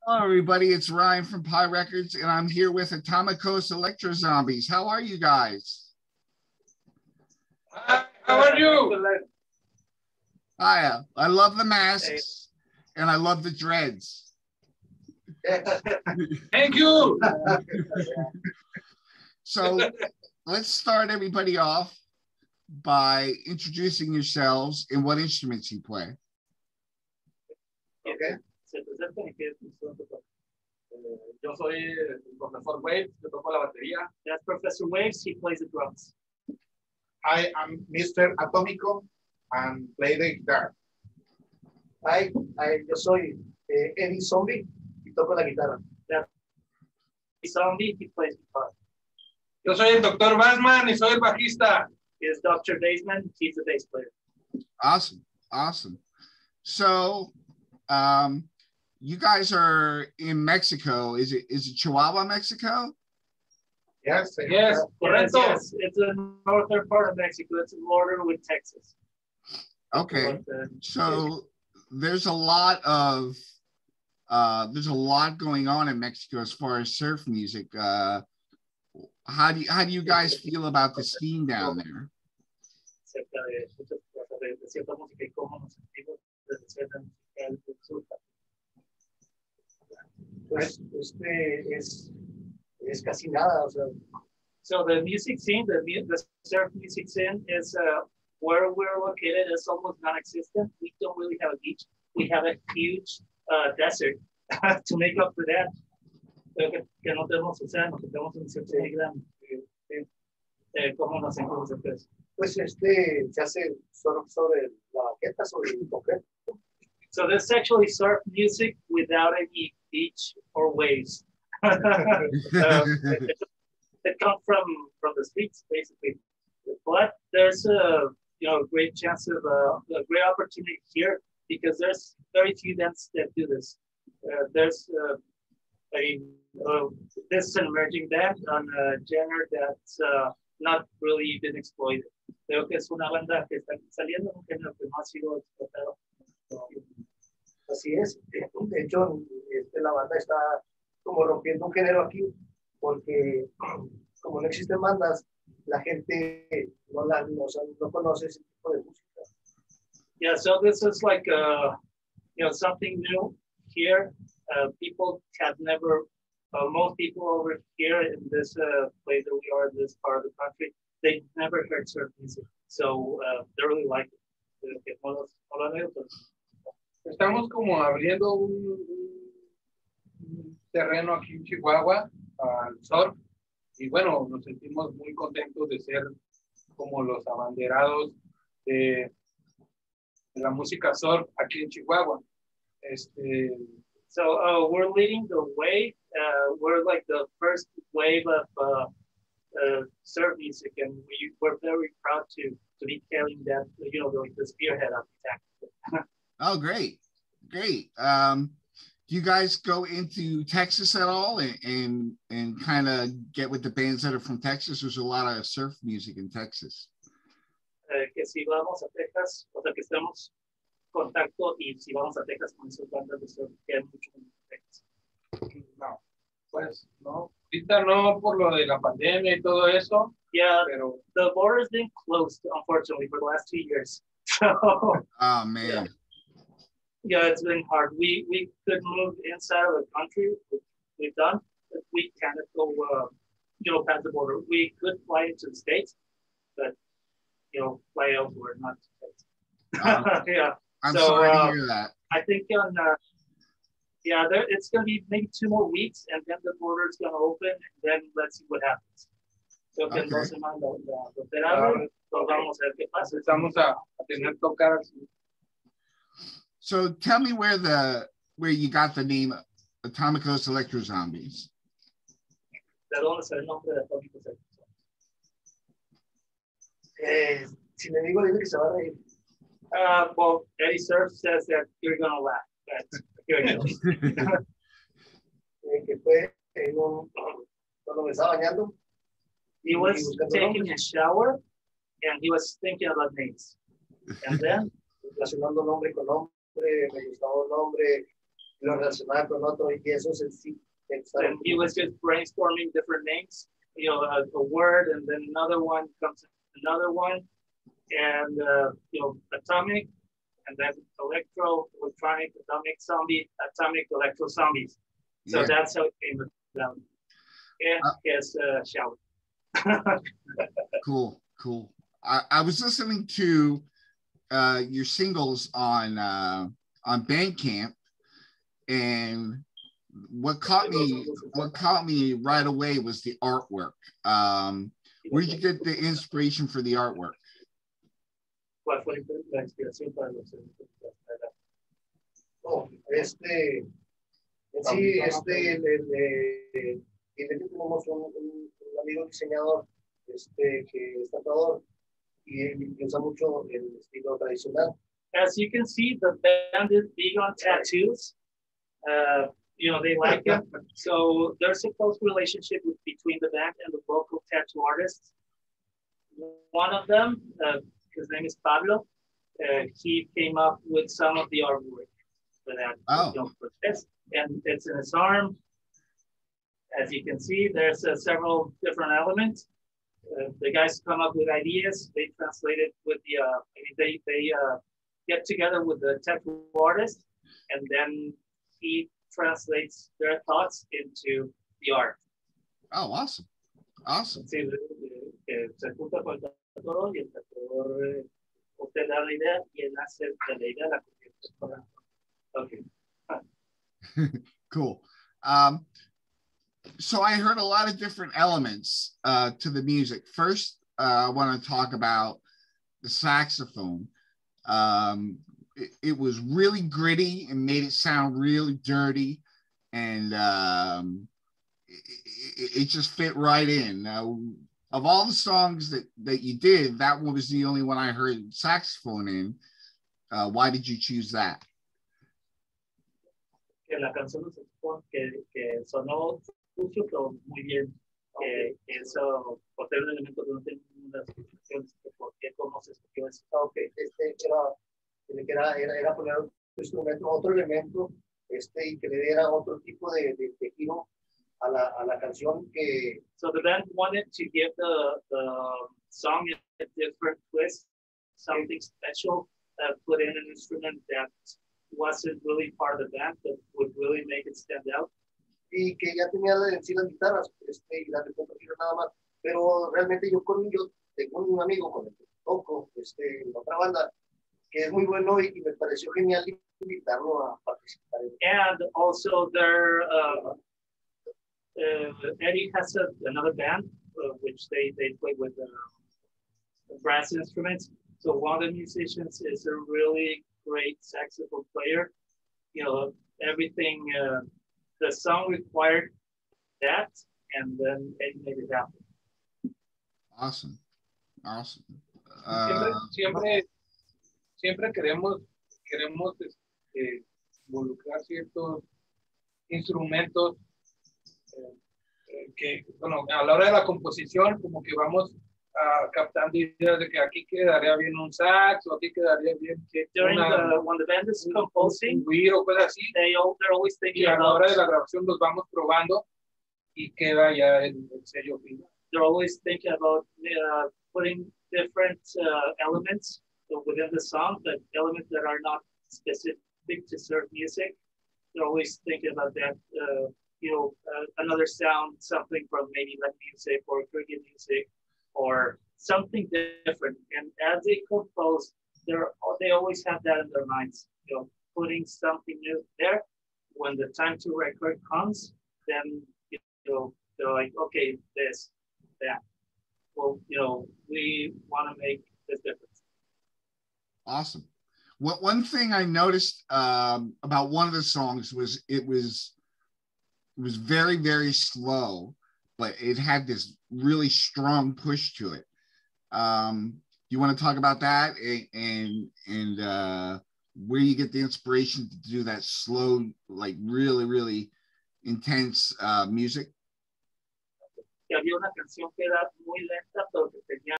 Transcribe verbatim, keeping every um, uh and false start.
Hello, everybody. It's Ryan from Pi Records, and I'm here with Atomicos Electro Zombies. How are you guys? Hi, how are you? Hi. I love the masks, and I love the dreads. Thank you. So let's start everybody off by introducing yourselves and what instruments you play. Okay. Se presenta y qué instrumento toca. Yo soy el profesor Waves, yo toco la batería. That's Professor Waves, he plays the drums. I am Mister Atómico and play the guitar. Hi, I, yo soy eh, Eddie Zombie y toco la guitarra. That's Zombie, he plays guitar. Yo soy el doctor Bassman y soy el bajista. He is Doctor Bassman, he's the bass player. Awesome, awesome. So, um, you guys are in Mexico. Is it is it Chihuahua, Mexico? Yes, Yes, correcto. Yes, yes, it's the northern part of Mexico. It's a border with Texas. Okay, But, uh, so there's a lot of uh, there's a lot going on in Mexico as far as surf music. Uh, how do you, how do you guys feel about the scene down there? Cerca de muchas cosas, de, de cierta música y cómo nos sentimos de la escena musical del sur. Pues este es, es casi nada, o sea. So the music scene, the, the surf music scene is uh, where we're located is almost non-existent. We don't really have a beach. We have a huge uh, desert to make up for that. Creo que, que no tenemos océano, que tenemos un desierto muy grande. Eh, ¿Cómo nos sentimos entonces? Pues este se hace solo sobre la banqueta, sobre el concreto. So this is actually surf music without any beach or waves. um, it, it comes from from the streets basically, but there's a you know great chance of uh, a great opportunity here because there's very few bands that do this. Uh, there's uh, a uh, this is an emerging band on a genre that's uh, not really been exploited. Creo que es una banda que está saliendo en un género que no ha sido explotado. Así es. De hecho, este, la banda está como rompiendo un género aquí, porque como no existen bandas, la gente no, la, no, no conoce ese tipo de música. Yeah, so this is like uh, you know something new here. Uh, people have never, uh, most people over here in this uh, place that we are in this part of the country, they never heard surf music, so uh, they really like it. Estamos como abriendo un, un terreno aquí en Chihuahua al surf y bueno, nos sentimos muy contentos de ser como los abanderados de, de la música surf aquí en Chihuahua. Este, so uh, we're leading the way. Uh, we're like the first wave of uh, uh, surf music, and we, we're very proud to to be carrying that, you know, like the spearhead of the Oh, great, great. Um, do you guys go into Texas at all and and, and kind of get with the bands that are from Texas? There's a lot of surf music in Texas. Uh, que si vamos a Texas, o sea, que estemos contacto y si vamos a Texas con esas bandas de surf que hay mucho en Texas. No, pues no, ahorita no por lo de la pandemia y todo eso. Yeah, pero the border's been closed, unfortunately, for the last two years. So, oh man. Yeah. yeah, it's been hard. We we could move inside of the country, which we've done, but we can't go, uh, you know, past the border. We could fly into the States, but, you know, fly elsewhere, not the States. Um, yeah. I'm so, sorry uh, to hear that. I think on, uh, yeah, there, it's going to be maybe two more weeks, and then the border is going to open, and then let's see what happens. So que Okay. no se manda la frontera, nos vamos a ver qué pasa. Empezamos a, a tener tocadas. So tell me where the where you got the name Atomicos Electro Zombies. ¿De dónde sale el nombre de Atómicos? Eh, si le digo, dile que se va a reír. Uh, well, Eddie Surf says that you're going to laugh. But here it goes. Eh, que fue en un, cuando me estaba bañando. He was taking a shower and he was thinking about names. And then, relacionando nombre con nombre, me gustaba el nombre, lo relacionaba con otro y eso es el sí. And he was just brainstorming different names, you know, a, a word, and then another one comes another one, and uh, you know, atomic, and then electro, electronic, atomic, zombie, atomic, electro, zombies. So yeah. That's how it came about. And uh, his uh, shower. Cool, cool. I, I was listening to uh, your singles on uh, on Bandcamp, and what caught me what caught me right away was the artwork. Um, where did you get the inspiration for the artwork? Oh, este, sí, este, el, el, el, el, tenemos un, un, un amigo diseñador, este, que es tatuador y él usa mucho el estilo tradicional. As you can see, the band is big on tattoos. Uh, you know, they like it. So there's a close relationship with, between the band and the local tattoo artists. One of them, uh, his name is Pablo. Uh, he came up with some of the artwork for that. Oh. You know, for this. And it's in his arm. As you can see, there's uh, several different elements. Uh, the guys come up with ideas. They translate it with the, uh, I mean, they, they uh, get together with the tattoo artist, and then he translates their thoughts into the art. Oh, awesome. Awesome. Sí, se junta con el tatuador y el tatuador, usted da la idea y él hace la idea, la convierte. Okay. Cool. Um, so I heard a lot of different elements uh, to the music. First, uh, I want to talk about the saxophone. Um, it, it was really gritty and made it sound really dirty, and um, it, it just fit right in. Uh, of all the songs that, that you did, that one was the only one I heard saxophone in. Uh, why did you choose that? Que la canción que, que sonó mucho, pero muy bien. Que eso, por ser un elemento que no tengo unas explicaciones de por qué, cómo se escogió eso. Okay, este, era, era, era, era poner otro instrumento, otro elemento, este, y que le diera otro tipo de, de, de giro a la, a la canción que... So the band wanted to give the, the song a different twist, something special, uh, put in an instrument that wasn't really part of the band, but would really make it stand out. Y que ya tenía en sí las guitarras, este, y darle cuatro giros nada más, pero realmente yo con yo tengo un amigo con el que toco, este, en otra banda, que es muy bueno y, y me pareció genial invitarlo a participar. And also there, uh, uh, Eddie has a, another band, uh, which they, they play with uh, brass instruments. So one of the musicians is a really great saxophone player. You know, everything, uh, the song required that, and then Eddie made it happen. Awesome. Awesome. Siempre, Uh, siempre, siempre queremos, queremos este, involucrar ciertos instrumentos eh, eh, que, bueno, a la hora de la composición, como que vamos uh, captando ideas de que aquí quedaría bien un sax, o aquí quedaría bien During una, the, when the band is composing, un o cosas así, they all, they're always thinking y a la about, hora de la grabación los vamos probando y queda ya el, el sello final. they're always thinking about uh, putting different uh, elements within the song, but elements that are not specific to surf music. They're always thinking about that, uh, you know, uh, another sound, something from maybe Latin music or Caribbean music or something different. And as they compose, they're, they always have that in their minds, you know, putting something new there. When the time to record comes, then, you know, they're like, okay, this, that. Well, you know, we want to make this difference. Awesome. What one thing I noticed um, about one of the songs was it was it was very very slow, but it had this really strong push to it. Um, do you want to talk about that and and, and uh, where you get the inspiration to do that slow, like really really intense uh, music? Que había una canción que era muy lenta, pero que tenía